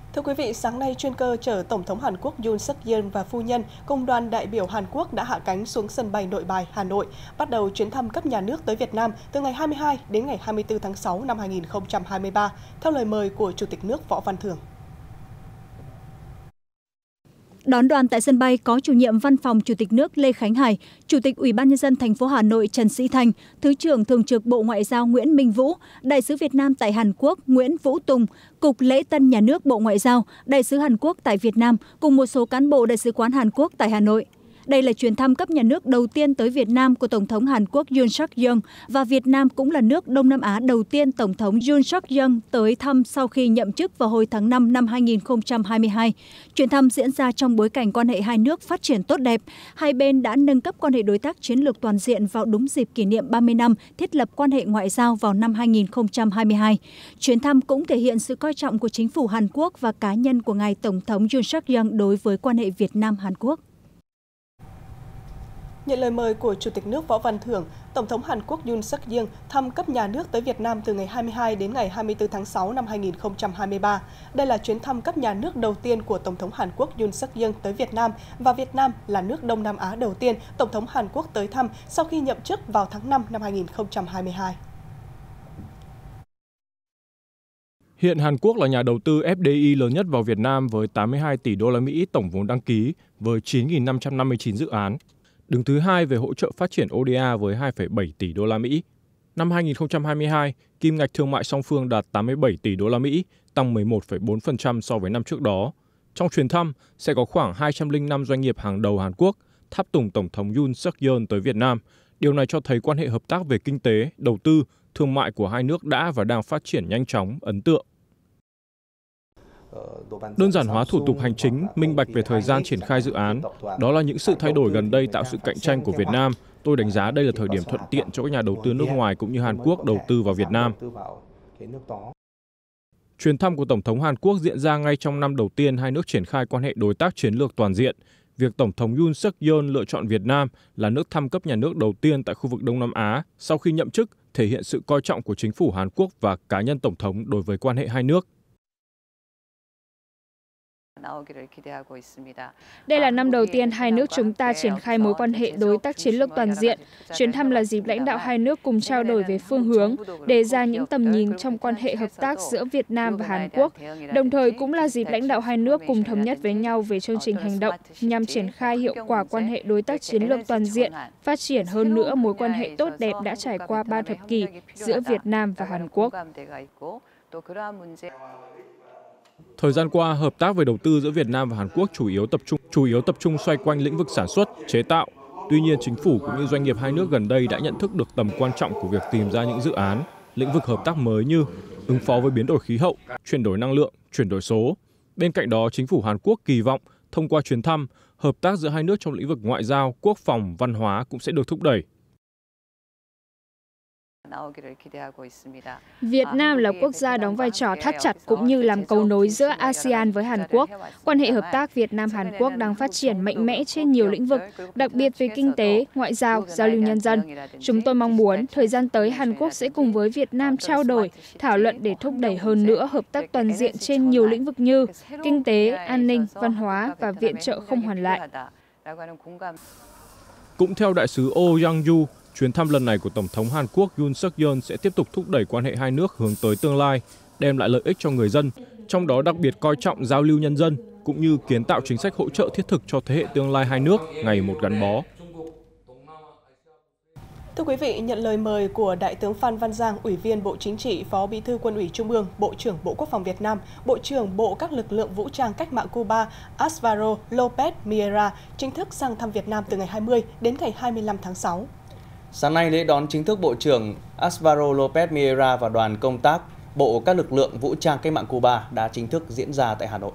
Thưa quý vị, sáng nay chuyên cơ chở Tổng thống Hàn Quốc Yoon suk yeol và phu nhân cùng đoàn đại biểu Hàn Quốc đã hạ cánh xuống sân bay Nội Bài, Hà Nội, bắt đầu chuyến thăm cấp nhà nước tới Việt Nam từ ngày 22 đến ngày 24 tháng 6 năm 2023, theo lời mời của Chủ tịch nước Võ Văn Thưởng. Đón đoàn tại sân bay có chủ nhiệm Văn phòng Chủ tịch nước Lê Khánh Hải, Chủ tịch Ủy ban nhân dân thành phố Hà Nội Trần Sĩ Thanh, Thứ trưởng Thường trực Bộ Ngoại giao Nguyễn Minh Vũ, Đại sứ Việt Nam tại Hàn Quốc Nguyễn Vũ Tùng, Cục Lễ tân Nhà nước Bộ Ngoại giao, Đại sứ Hàn Quốc tại Việt Nam cùng một số cán bộ Đại sứ quán Hàn Quốc tại Hà Nội. Đây là chuyến thăm cấp nhà nước đầu tiên tới Việt Nam của Tổng thống Hàn Quốc Yoon suk yeol và Việt Nam cũng là nước Đông Nam Á đầu tiên Tổng thống Yoon suk yeol tới thăm sau khi nhậm chức vào hồi tháng 5 năm 2022. Chuyến thăm diễn ra trong bối cảnh quan hệ hai nước phát triển tốt đẹp. Hai bên đã nâng cấp quan hệ đối tác chiến lược toàn diện vào đúng dịp kỷ niệm 30 năm thiết lập quan hệ ngoại giao vào năm 2022. Chuyến thăm cũng thể hiện sự coi trọng của chính phủ Hàn Quốc và cá nhân của ngài Tổng thống Yoon suk yeol đối với quan hệ Việt Nam-Hàn Quốc. Nhận lời mời của Chủ tịch nước Võ Văn Thưởng, Tổng thống Hàn Quốc Yoon suk yeol thăm cấp nhà nước tới Việt Nam từ ngày 22 đến ngày 24 tháng 6 năm 2023. Đây là chuyến thăm cấp nhà nước đầu tiên của Tổng thống Hàn Quốc Yoon suk yeol tới Việt Nam và Việt Nam là nước Đông Nam Á đầu tiên Tổng thống Hàn Quốc tới thăm sau khi nhậm chức vào tháng 5 năm 2022. Hiện Hàn Quốc là nhà đầu tư FDI lớn nhất vào Việt Nam với 82 tỷ đô la Mỹ tổng vốn đăng ký với 9.559 dự án. Đứng thứ hai về hỗ trợ phát triển ODA với 2,7 tỷ đô la Mỹ. Năm 2022, kim ngạch thương mại song phương đạt 87 tỷ đô la Mỹ, tăng 11,4% so với năm trước đó. Trong chuyến thăm sẽ có khoảng 205 doanh nghiệp hàng đầu Hàn Quốc tháp tùng Tổng thống Yoon suk yeol tới Việt Nam. Điều này cho thấy quan hệ hợp tác về kinh tế, đầu tư, thương mại của hai nước đã và đang phát triển nhanh chóng, ấn tượng. Đơn giản hóa thủ tục hành chính, minh bạch về thời gian triển khai dự án, đó là những sự thay đổi gần đây tạo sự cạnh tranh của Việt Nam. Tôi đánh giá đây là thời điểm thuận tiện cho các nhà đầu tư nước ngoài cũng như Hàn Quốc đầu tư vào Việt Nam. Chuyến thăm của Tổng thống Hàn Quốc diễn ra ngay trong năm đầu tiên hai nước triển khai quan hệ đối tác chiến lược toàn diện. Việc Tổng thống Yoon suk yeol lựa chọn Việt Nam là nước thăm cấp nhà nước đầu tiên tại khu vực Đông Nam Á sau khi nhậm chức thể hiện sự coi trọng của chính phủ Hàn Quốc và cá nhân Tổng thống đối với quan hệ hai nước. Đây là năm đầu tiên hai nước chúng ta triển khai mối quan hệ đối tác chiến lược toàn diện. Chuyến thăm là dịp lãnh đạo hai nước cùng trao đổi về phương hướng, đề ra những tầm nhìn trong quan hệ hợp tác giữa Việt Nam và Hàn Quốc. Đồng thời cũng là dịp lãnh đạo hai nước cùng thống nhất với nhau về chương trình hành động nhằm triển khai hiệu quả quan hệ đối tác chiến lược toàn diện, phát triển hơn nữa mối quan hệ tốt đẹp đã trải qua 3 thập kỷ giữa Việt Nam và Hàn Quốc. Thời gian qua, hợp tác về đầu tư giữa Việt Nam và Hàn Quốc chủ yếu tập trung xoay quanh lĩnh vực sản xuất, chế tạo. Tuy nhiên, chính phủ cũng như doanh nghiệp hai nước gần đây đã nhận thức được tầm quan trọng của việc tìm ra những dự án, lĩnh vực hợp tác mới như ứng phó với biến đổi khí hậu, chuyển đổi năng lượng, chuyển đổi số. Bên cạnh đó, chính phủ Hàn Quốc kỳ vọng thông qua chuyến thăm, hợp tác giữa hai nước trong lĩnh vực ngoại giao, quốc phòng, văn hóa cũng sẽ được thúc đẩy. Việt Nam là quốc gia đóng vai trò thắt chặt cũng như làm cầu nối giữa ASEAN với Hàn Quốc. Quan hệ hợp tác Việt Nam-Hàn Quốc đang phát triển mạnh mẽ trên nhiều lĩnh vực, đặc biệt về kinh tế, ngoại giao, giao lưu nhân dân. Chúng tôi mong muốn thời gian tới Hàn Quốc sẽ cùng với Việt Nam trao đổi, thảo luận để thúc đẩy hơn nữa hợp tác toàn diện trên nhiều lĩnh vực như kinh tế, an ninh, văn hóa và viện trợ không hoàn lại. Cũng theo đại sứ Oh Yang-yu, chuyến thăm lần này của Tổng thống Hàn Quốc Yoon suk yeol sẽ tiếp tục thúc đẩy quan hệ hai nước hướng tới tương lai, đem lại lợi ích cho người dân, trong đó đặc biệt coi trọng giao lưu nhân dân, cũng như kiến tạo chính sách hỗ trợ thiết thực cho thế hệ tương lai hai nước ngày một gắn bó. Thưa quý vị, nhận lời mời của Đại tướng Phan Văn Giang, Ủy viên Bộ Chính trị, Phó Bí thư Quân ủy Trung ương, Bộ trưởng Bộ Quốc phòng Việt Nam, Bộ trưởng Bộ các lực lượng vũ trang cách mạng Cuba Álvaro López Miera chính thức sang thăm Việt Nam từ ngày 20 đến ngày 25 tháng 6. Sáng nay, lễ đón chính thức Bộ trưởng Álvaro López Miera và đoàn công tác Bộ các lực lượng vũ trang cách mạng Cuba đã chính thức diễn ra tại Hà Nội.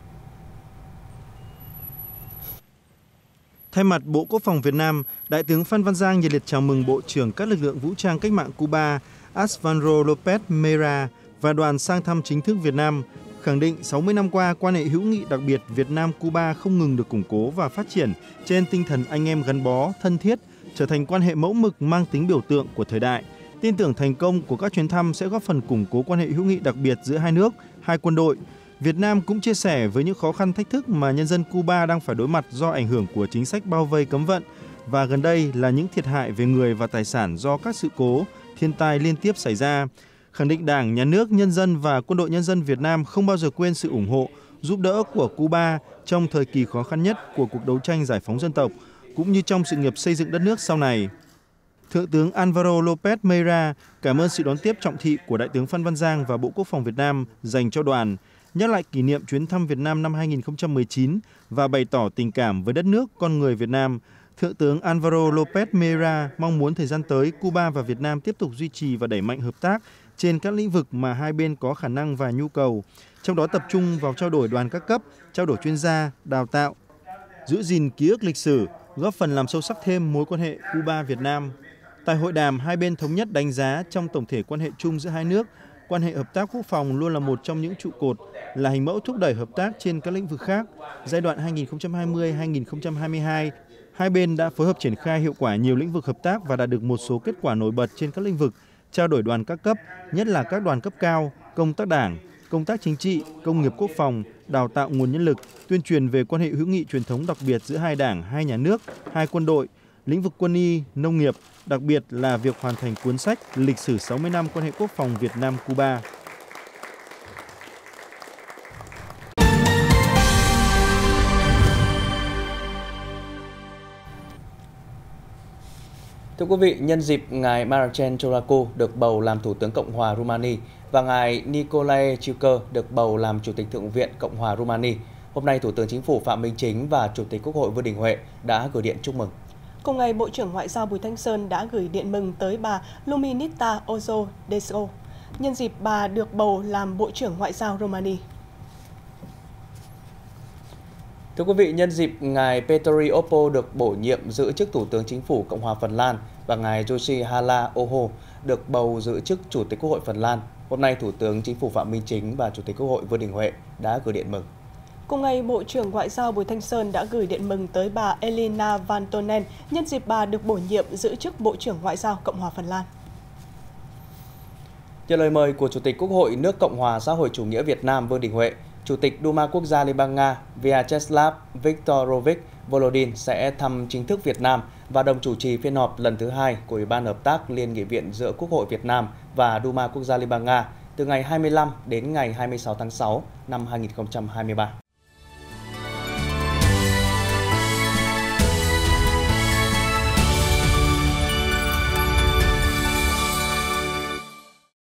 Thay mặt Bộ Quốc phòng Việt Nam, Đại tướng Phan Văn Giang nhiệt liệt chào mừng Bộ trưởng các lực lượng vũ trang cách mạng Cuba Álvaro López Miera và đoàn sang thăm chính thức Việt Nam, khẳng định 60 năm qua quan hệ hữu nghị đặc biệt Việt Nam-Cuba không ngừng được củng cố và phát triển trên tinh thần anh em gắn bó, thân thiết, trở thành quan hệ mẫu mực mang tính biểu tượng của thời đại. Tin tưởng thành công của các chuyến thăm sẽ góp phần củng cố quan hệ hữu nghị đặc biệt giữa hai nước, hai quân đội, Việt Nam cũng chia sẻ với những khó khăn thách thức mà nhân dân Cuba đang phải đối mặt do ảnh hưởng của chính sách bao vây cấm vận và gần đây là những thiệt hại về người và tài sản do các sự cố, thiên tai liên tiếp xảy ra. Khẳng định Đảng, Nhà nước, nhân dân và Quân đội Nhân dân Việt Nam không bao giờ quên sự ủng hộ, giúp đỡ của Cuba trong thời kỳ khó khăn nhất của cuộc đấu tranh giải phóng dân tộc, cũng như trong sự nghiệp xây dựng đất nước sau này. Thượng tướng Álvaro López Meira cảm ơn sự đón tiếp trọng thị của Đại tướng Phan Văn Giang và Bộ Quốc phòng Việt Nam dành cho đoàn, nhắc lại kỷ niệm chuyến thăm Việt Nam năm 2019 và bày tỏ tình cảm với đất nước, con người Việt Nam. Thượng tướng Álvaro López Meira mong muốn thời gian tới Cuba và Việt Nam tiếp tục duy trì và đẩy mạnh hợp tác trên các lĩnh vực mà hai bên có khả năng và nhu cầu, trong đó tập trung vào trao đổi đoàn các cấp, trao đổi chuyên gia, đào tạo, giữ gìn ký ức lịch sử, góp phần làm sâu sắc thêm mối quan hệ Cuba-Việt Nam. Tại hội đàm, hai bên thống nhất đánh giá trong tổng thể quan hệ chung giữa hai nước, quan hệ hợp tác quốc phòng luôn là một trong những trụ cột, là hình mẫu thúc đẩy hợp tác trên các lĩnh vực khác. Giai đoạn 2020-2022, hai bên đã phối hợp triển khai hiệu quả nhiều lĩnh vực hợp tác và đạt được một số kết quả nổi bật trên các lĩnh vực, trao đổi đoàn các cấp, nhất là các đoàn cấp cao, công tác đảng, công tác chính trị, công nghiệp quốc phòng, đào tạo nguồn nhân lực, tuyên truyền về quan hệ hữu nghị truyền thống đặc biệt giữa hai đảng, hai nhà nước, hai quân đội, lĩnh vực quân y, nông nghiệp, đặc biệt là việc hoàn thành cuốn sách Lịch sử 60 năm quan hệ quốc phòng Việt Nam-Cuba. Thưa quý vị, nhân dịp ngài Marcel Ciolacu được bầu làm Thủ tướng Cộng hòa Rumani và ngài Nicolae Ciucă được bầu làm Chủ tịch Thượng viện Cộng hòa Rumani, hôm nay Thủ tướng Chính phủ Phạm Minh Chính và Chủ tịch Quốc hội Vương Đình Huệ đã gửi điện chúc mừng. Cùng ngày, Bộ trưởng Ngoại giao Bùi Thanh Sơn đã gửi điện mừng tới bà Luminita Ozo Deso, nhân dịp bà được bầu làm Bộ trưởng Ngoại giao Romania. Thưa quý vị, nhân dịp ngài Petteri Orpo được bổ nhiệm giữ chức Thủ tướng Chính phủ Cộng hòa Phần Lan và ngài Jussi Halla-aho được bầu giữ chức Chủ tịch Quốc hội Phần Lan, hôm nay Thủ tướng Chính phủ Phạm Minh Chính và Chủ tịch Quốc hội Vương Đình Huệ đã gửi điện mừng. Cùng ngày, Bộ trưởng Ngoại giao Bùi Thanh Sơn đã gửi điện mừng tới bà Elina Valtonen nhân dịp bà được bổ nhiệm giữ chức Bộ trưởng Ngoại giao Cộng hòa Phần Lan. Nhận lời mời của Chủ tịch Quốc hội nước Cộng hòa Xã hội Chủ nghĩa Việt Nam Vương Đình Huệ, Chủ tịch Duma Quốc gia Liên bang Nga Vyacheslav Viktorovich Volodin sẽ thăm chính thức Việt Nam và đồng chủ trì phiên họp lần thứ 2 của Ủy ban Hợp tác Liên nghị viện giữa Quốc hội Việt Nam và Duma Quốc gia Liên bang Nga từ ngày 25 đến ngày 26 tháng 6 năm 2023.